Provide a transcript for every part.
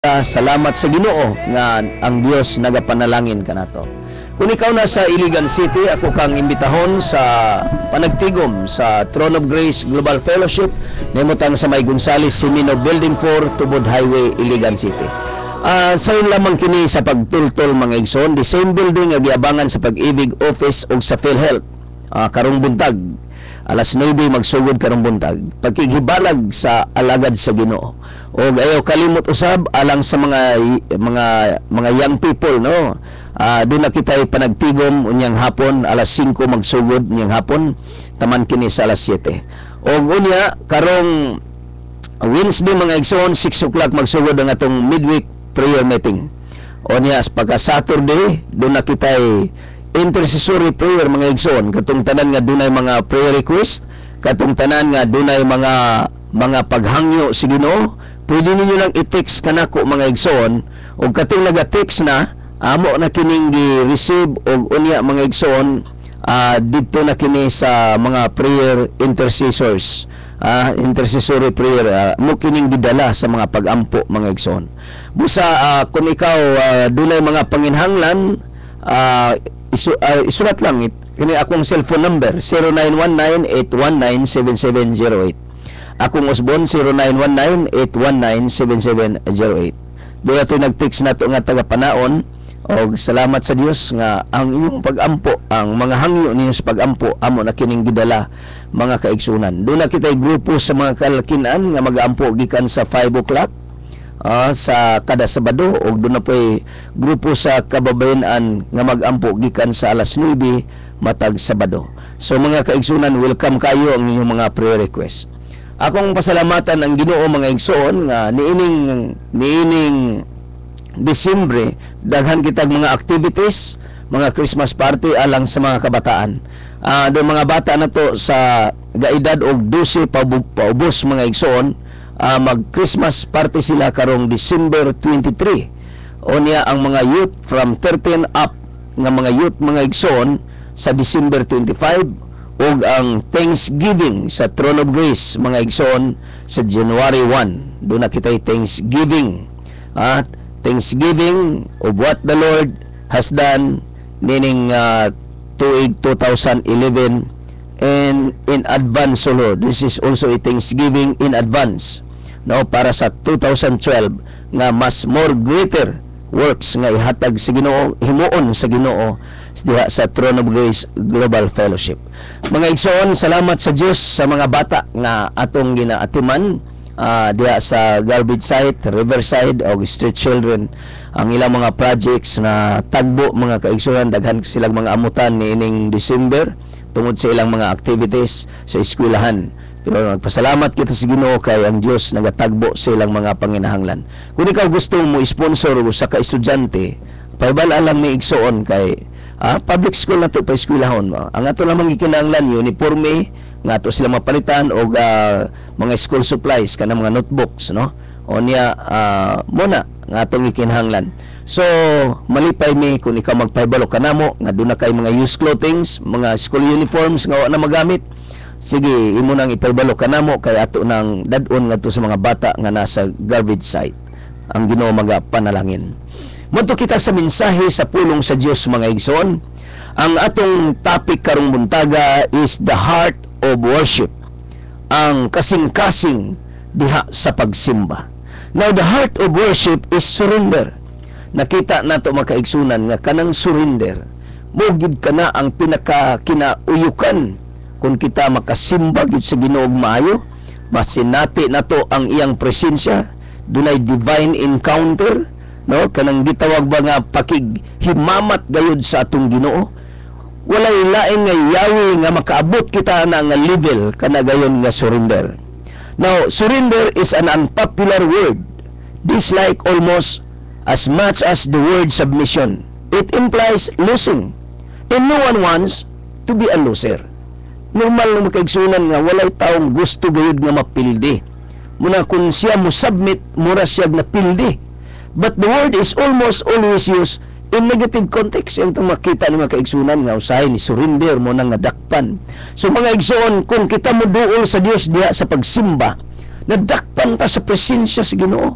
Salamat sa Ginoo nga ang Dios nagapanalangin kanato. Kung ikaw na sa Iligan City, ako kang imbitahon sa panagtigom sa Throne of Grace Global Fellowship nimutang sa May Gonzales Simino Building 4 Tubod Highway, Iligan City. Sayon lamang kini sa pagtultol mga igsoon, the same building nga giabangan sa Pag-ibig Office o sa PhilHealth. Karong buntag alas 9 magsugod karong buntag pagkigibalag sa alagad sa Ginoo. O ayaw kalimot usab alang sa mga young people, no. Doon na kita panagtigom unyang hapon alas 5 magsugod unyang hapon taman kini sa alas 7. O unya karong Wednesday mga igsoon 6 o'clock magsugod ang atong midweek prayer meeting. O niya pagka Saturday doon na kita intercessory prayer mga igsoon, katong tanan nga dunay mga prayer request, katong tanan nga dunay mga paghangyo sa Ginoo, pwede ninyo lang i-text kanako mga igsoon, o katong naga-text na amo na kining gi-receive og unya mga igsoon, dito na kini sa mga prayer intercessors, intercessory prayer, mo kining gidala sa mga pag-ampo mga igsoon. Busa kung ikaw dunay mga panginhanglan, isulat lang kini akong cellphone number 0919-819-7708. Akong Osbon 0919-819-7708. Doon ito nag-text na ito nga taga-panaon, og salamat sa Dios nga ang inyong pag-ampo, ang mga hangyo ninyo sa pag-ampo amo na kining gidala mga kaigsunan. Doon na kita'y grupo sa mga kalakinan nga mag-ampo gikan sa 5 o'clock sa kada Sabado, o doon na po'y grupo sa kababayanan nga mag-ampo gikan sa alas 9 matag Sabado. So mga kaigsunan, welcome kayo ang inyong mga prayer request. Akong pasalamatan ang Ginoo mga igsoon nga niining Disyembre daghan kitag mga activities, mga Christmas party alang sa mga kabataan. Doon mga bata na to sa gaedad og 12 paubos mga igsoon, mag-Christmas party sila karong December 23. O niya ang mga youth from 13 up nga mga youth mga igsoon sa December 25, o ang Thanksgiving sa Throne of Grace mga igsoon sa January 1. Doon na kita'y Thanksgiving. Thanksgiving of what the Lord has done nining tuig 2011, and in advance, so Lord, this is also a Thanksgiving in advance, no, para sa 2012 nga mas more greater works nga ihatag sa Ginoo, himuon sa Ginoo diha sa Throne of Grace Global Fellowship. Mga igsoon, salamat sa Dios sa mga bata nga atong ginaatiman diha sa garbage site, riverside o street children, ang ilang mga projects na tagbo mga kaigsunan, daghan silang mga amutan niining December tungod sa ilang mga activities sa eskwelahan. Pero nagpasalamat kita sa Ginoo kay ang Dios nagatagbo sa ilang mga panginahanglan. Kung ikaw gusto mo sponsor sa ka-estudyante, paibala lang ni igsoon kay public school na to pa eskwelahon. Ang ato lamang gikinahanglan uniforme nga ato sila mapalitan og mga school supplies kana mga notebooks, no, o niya muna nga atong gikinahanglan. So malipay mi kung ikaw magpaibalo kanamo nga doon na kay mga used clothings, mga school uniforms nga wa na magamit, sige imo nang ipaibalo kanamo kay ato nang dadon ngadto sa mga bata nga nasa garbage site. Ang Ginoo magapanalangin. Madto kita sa mensahe sa pulong sa Dios mga igsoon. Ang atong topic karong buntaga is the heart of worship, ang kasing-kasing diha sa pagsimba. Now the heart of worship is surrender. Nakita nato mga kaigsunan nga kanang surrender mugid kana ang pinaka kinauyukan kung kita makasimba gid sa Ginoo maayo, masinati nato ang iyang presensya, dunay divine encounter, no, kanang gitawag ba nga pakighimamat gayud sa atong Ginoo. Walay laing nga yawi nga makaabot kita na nga level kana gayon nga surrender. Now, surrender is an unpopular word, disliked almost as much as the word submission. It implies losing, and no one wants to be a loser. Normal na makaigsunan nga walay taong gusto gayud nga mapildi. Muna kung siya mo submit, mura siya na pildi. But the word is almost always used in negative context. Yung itong makita ni mga kaigsunan nga usahay ni surrender mo nang nadakpan. So mga igsoon, kung kita mo duol sa Dios diha sa pagsimba, nadakpan ta sa presensya sa Ginoo,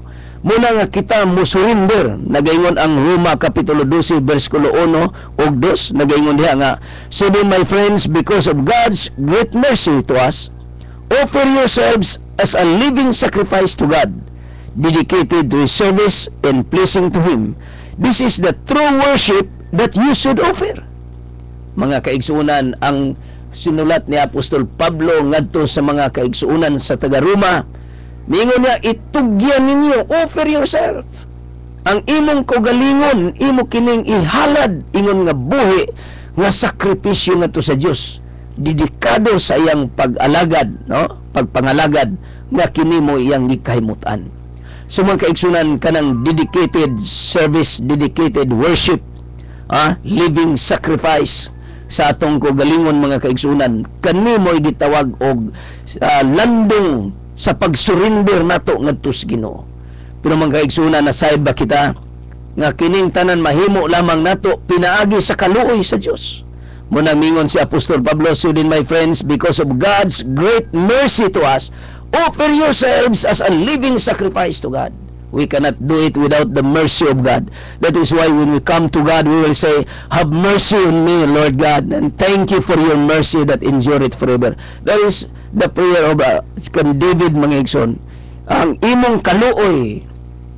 Muna nga kita musurinder, nagaingon ang Roma Kapitulo 12, versikulo 1 o 2, nagaingon diha nga, so then my friends, because of God's great mercy to us, offer yourselves as a living sacrifice to God, dedicated to His service and pleasing to Him. This is the true worship that you should offer. Mga kaigsuunan, ang sinulat ni Apostol Pablo ngadto sa mga kaigsuunan sa taga-Roma, mingon niya, itugyan ninyo, offer yourself. Ang imong kaugalingon, imo kining ihalad, ingon nga buhi, nga sakripisyo nga to sa Dios. Dedikado sa iyang pag-alagad, no? Pagpangalagad, nga kini mo iyang gikahimutan. So mga kaigsunan, kanang dedicated service, dedicated worship, living sacrifice sa atong kaugalingon mga kaigsunan, kani mo gitawag og landong sa pag-surrender nato ngadto sa Ginoo. Pero mga kaigsunan, nasayad ba kita nga kining tanan mahimo lamang nato pinaagi sa kaluoy sa Dios? Muna mingon si Apostol Pablo, so then my friends, because of God's great mercy to us, offer yourselves as a living sacrifice to God. We cannot do it without the mercy of God. That is why when we come to God, we will say, have mercy on me, Lord God, and thank you for your mercy that endureth forever. That is the prayer of David, mga igsoon. Ang imong kaluoy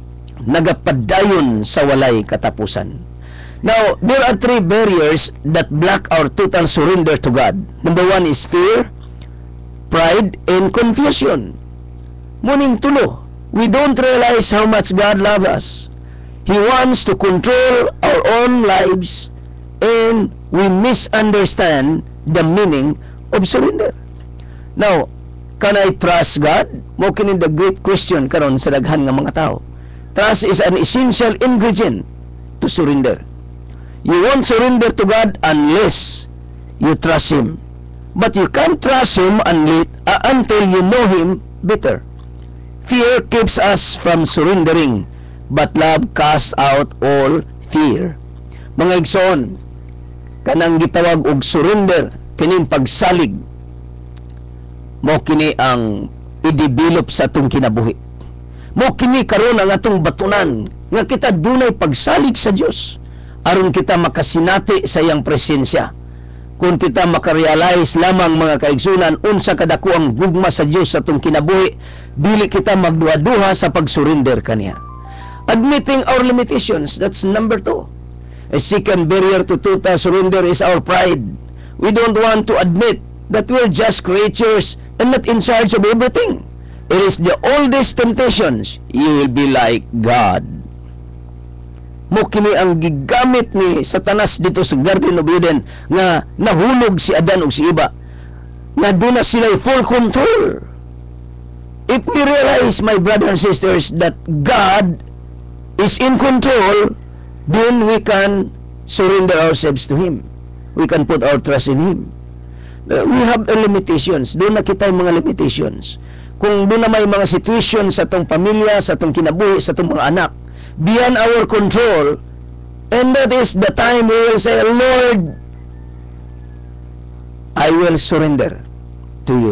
nagapadayon sa walay katapusan. Now, there are three barriers that block our total surrender to God. Number one is fear, pride, and confusion. Muning tulo, we don't realize how much God loves us. He wants to control our own lives, and we misunderstand the meaning of surrender. Now, can I trust God? Mo kini the great question karon sa daghan nga mga tao. Trust is an essential ingredient to surrender. You won't surrender to God unless you trust Him. But you can't trust Him until you know Him better. Fear keeps us from surrendering, but love casts out all fear. Mga igsoon, kanang gitawag og surrender, kining pagsalig, mo kini ang i-develop sa atong kinabuhi. Mo kini karon ang atong batunan nga kita dunay pagsalig sa Dios aron kita makasinati sa iyang presensya. Kung kita makarealize lamang mga kaigsunan unsa kadako ang gugma sa Dios sa atong kinabuhi, dili kita magduha-duha sa pag-surrender kaniya. Admitting our limitations, that's number 2. A second barrier to total surrender is our pride. We don't want to admit that we're just creatures and not in charge of everything. It is the oldest temptations. You will be like God. Mo kini ang gigamit ni Satanas dito sa Garden of Eden nga nahulog si Adan ug si Eva, nga doon na sila full control. If we realize, my brothers and sisters, that God is in control, then we can surrender ourselves to Him. We can put our trust in Him. We have limitations. Doon na kita yung mga limitations. Kung doon na may mga situations sa itong pamilya, sa itong kinabuhi, sa itong mga anak, beyond our control, and that is the time we will say, Lord, I will surrender to you.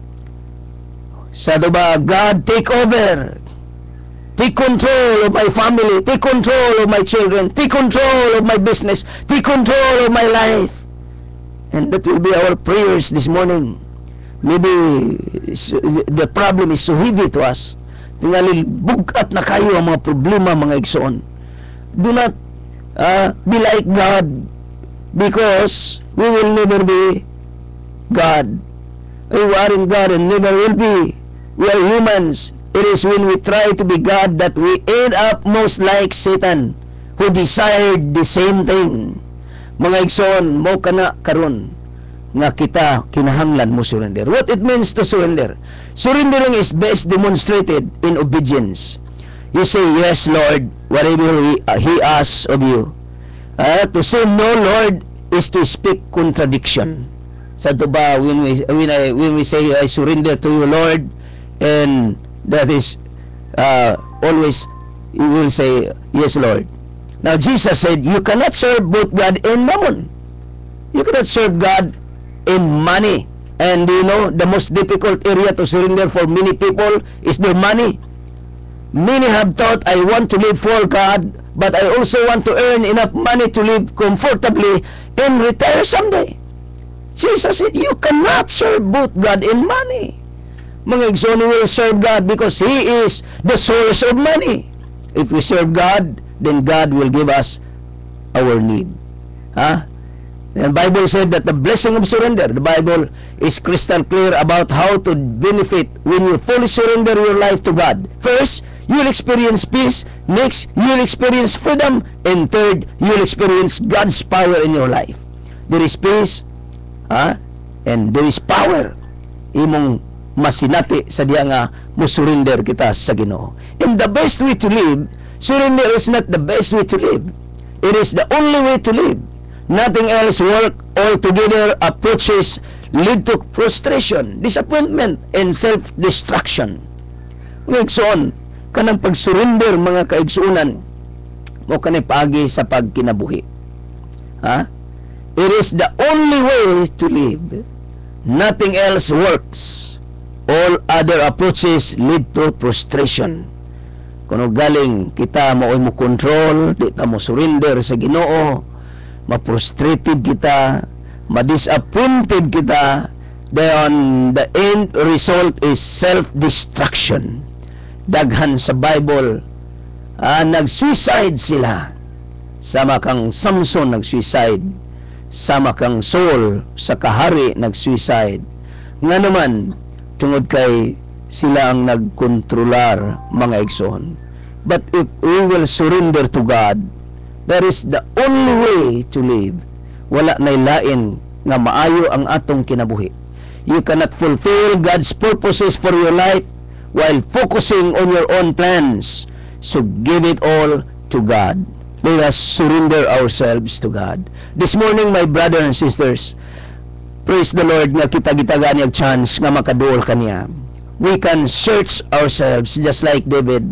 Sa ba, God, take over. Take control of my family. Take control of my children. Take control of my business. Take control of my life. And that will be our prayers this morning. Maybe the problem is so heavy to us. Tingali bugat na kayo ang mga problema, mga igsoon. Do not be like God, because we will never be God. We are in God and never will be. We are humans. It is when we try to be God that we end up most like Satan, who desired the same thing. Mga igsoon, mo kana karon nga kita kinahanglan mo surrender. What it means to surrender? Surrendering is best demonstrated in obedience. You say, yes, Lord, whatever He asks of you. To say no, Lord, is to speak contradiction. Sa ba, when we say, I surrender to you, Lord, and that is always, you will say, yes, Lord. Now, Jesus said, you cannot serve both God and mammon. You cannot serve God in money. And you know, the most difficult area to surrender for many people is their money. Many have thought, I want to live for God, but I also want to earn enough money to live comfortably and retire someday. Jesus said, you cannot serve both God and money. Mga igsoon, we will serve God because He is the source of money. If we serve God, then God will give us our need. The Bible said that the blessing of surrender, the Bible is crystal clear about how to benefit when you fully surrender your life to God. First, you'll experience peace. Next, you'll experience freedom. And third, you'll experience God's power in your life. There is peace, and there is power. Imong masinati sa diya nga mo surrender kita sa Ginoo. And the best way to live, surrender is not the best way to live. It is the only way to live. Nothing else work altogether. Approaches lead to frustration, disappointment, and self-destruction. Mga igsoon, kanang pag-surrender, mga kaigsuunan, mo kanay paagi sa pagkinabuhi. It is the only way to live. Nothing else works. All other approaches lead to frustration. Kung galing kita mo control, di ta mo surrender sa Ginoo, ma-frustrated kita, ma-disappointed kita, then the end result is self-destruction. Daghan sa Bible, nag-suicide sila. Sama kang Samson nag-suicide, sama kang Saul sa kahari nag-suicide. Nga naman, tungod kay sila ang nagkontrolar, mga igsoon. But if we will surrender to God, that is the only way to live. Wala nay lain nga maayo ang atong kinabuhi. You cannot fulfill God's purposes for your life while focusing on your own plans. So give it all to God. Let us surrender ourselves to God. This morning, my brothers and sisters, praise the Lord nga kita gitagan yung chance nga makaduol kaniya. We can search ourselves just like David.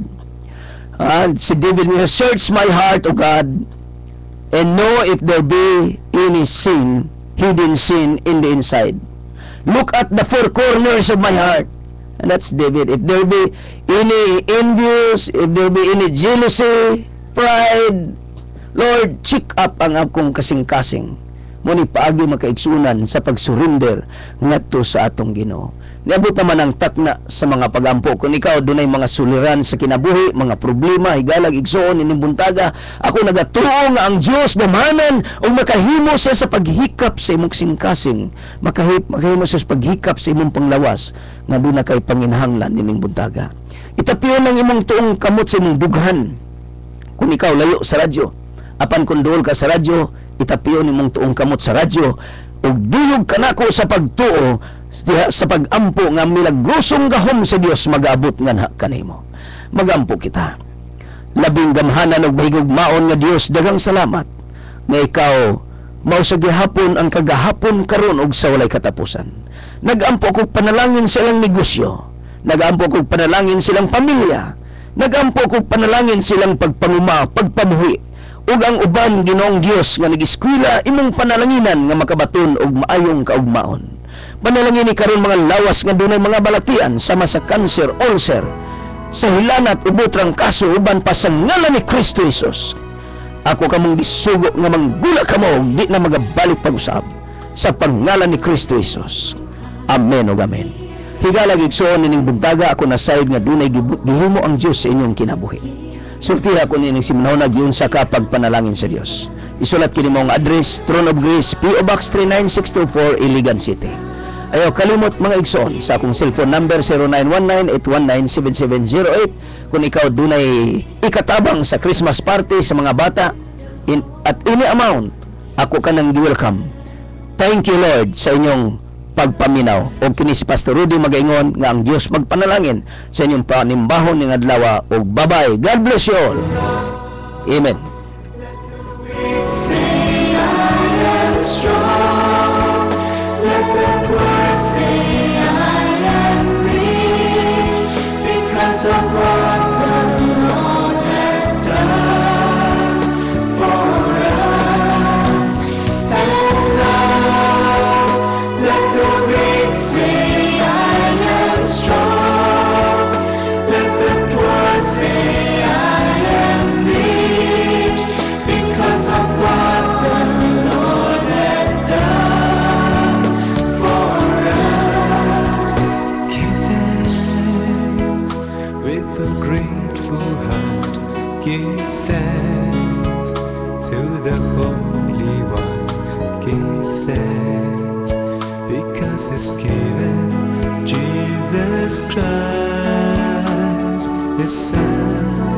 Si David niya, search my heart, O God, and know if there be any sin, hidden sin in the inside. Look at the four corners of my heart. And that's David. If there be any envious, if there be any jealousy, pride, Lord, check up ang akong kasing-kasing. Muni paagi makaigsunan sa pag-surrender ngadto sa atong Ginoo. Niabot naman ang takna sa mga pagampo. Kung ikaw dunay mga suliran sa kinabuhi, mga problema, higalag, igsoon, inimbuntaga, ako nagatuo nga ang Dios gamanan o makahimo siya sa paghikap sa imong singkasing, makahimo siya sa paghikap sa imong panglawas, nga doon na kay panginahanglan nining buntaga. Itapiyon ang imong tuong kamot sa imong dughan. Kung ikaw layo sa radyo, apan kung duol ka sa radyo, itapiyon imong tuong kamot sa radyo, ug duyog kanako sa pagtuo sa pagampo nga milagrosong gahom sa Dios mag-abot nga kanimo. Magampo kita. Labing gamhanan og mahigog maon nga Dios, daghang salamat nga ikaw mao sa gihapon ang kagahapon karon og sa walay katapusan. Nagampo kog panalangin sa ilang negosyo, nagampo kog panalangin silang pamilya, nagampo kog panalangin silang pagpanguma, pagpamuhi, ug ang uban Ginoong Dios nga nag-eskwela imong panalanginan nga makabaton og maayong kaugmaon. Panalangin ni karon mga lawas nga dunay mga balatian sama sa cancer, ulcer, sa hilanat ug butrang kaso uban pa sa ngalan ni Kristo Jesus. Ako kamong gisugo nga manggula kamo di na magabalik pag-usab sa pangalan ni Kristo Jesus. Amen ug amen. Higalag igsoon nining buntaga ako nasayod nga dunay gihimo ang Dios sa inyong kinabuhi. Sultiha ko nining simnahon yun sa kapagpanalangin sa Dios. Isulat kini mo ang address, Throne of Grace, P.O. Box 39624, Iligan City. Ayaw kalimot mga igsoon sa akong cellphone number 0919-819-7708 kung ikaw dunay ikatabang sa Christmas party sa mga bata at any amount, ako ka nang welcome. Thank you Lord sa inyong pagpaminaw. O kini si Pastor Rudy magaingon nga ang Dios magpanalangin sa inyong panimbahon ning adlaw og bye-bye. God bless you all. Amen. Say I am strong. Let the poor say I am rich because of what the Lord has done for us. And now let the weak say I am strong. Let the poor say Give thanks to the Holy One. Give thanks because He's given Jesus Christ, His Son.